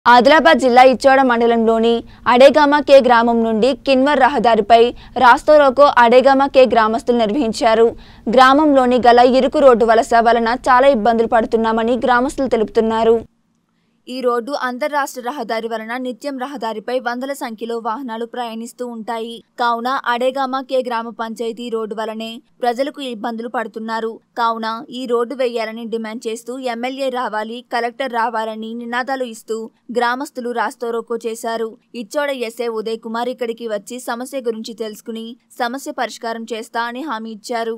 ఆదిలాబాద్ జిల్లా ఇచ్చోడ మండలంలోని అడేగామ కే గ్రామం నుండి కిన్వర్ రహదారిపై రాస్తోరోకో అడేగామ కే గ్రామస్తులు నిర్వహించారు. గ్రామంలోని గల ఇరుకు రోడ్డు వలన చాలా ఇబ్బందులు పడుతున్నామని గ్రామస్తులు తెలుపుతున్నారు. ఈ రోడ్డు అంతర్రాష్ట్ర రహదారి వలన నిత్యం రహదారిపై వందల సంఖ్యలో వాహనాలు ప్రయాణిస్తూ ఉంటాయి. కావున అడేగామ కే గ్రామ పంచాయతీ రోడ్డు వలనే ప్రజలకు ఇబ్బందులు పడుతున్నారు. కావున ఈ రోడ్డు వేయాలని డిమాండ్ చేస్తూ ఎమ్మెల్యే రావాలి, కలెక్టర్ రావాలని నినాదాలు ఇస్తూ గ్రామస్తులు రాస్తోరోకో చేశారు. ఇచ్చోడ ఎస్ఐ ఉదయ్ కుమార్ ఇక్కడికి వచ్చి సమస్య గురించి తెలుసుకుని సమస్య పరిష్కారం చేస్తా అని హామీ ఇచ్చారు.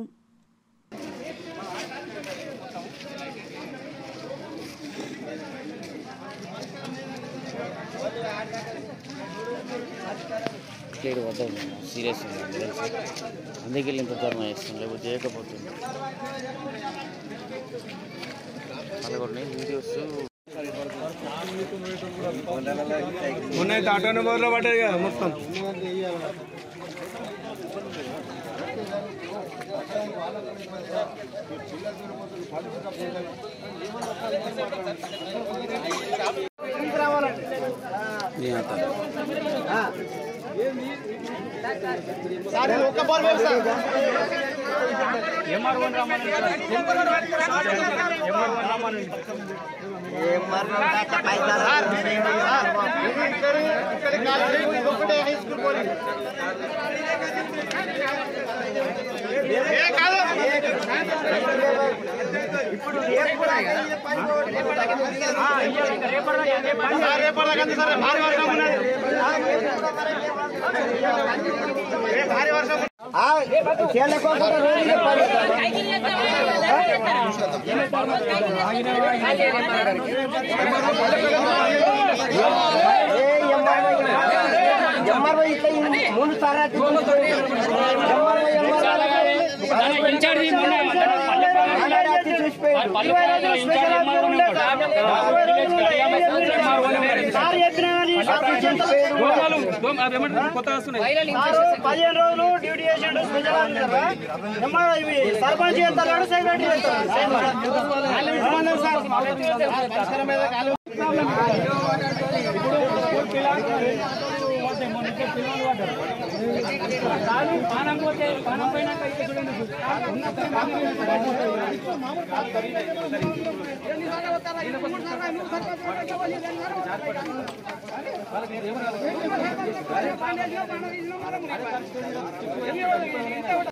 సీరియస్ అందుకే ఇంత ధర్నా చేస్తాం, లేకపోతే చేయకపోతుంది. అలాగే వీడియోస్ మొన్న ఆటోనే బోర్లో పడ్డది కదా మొత్తం.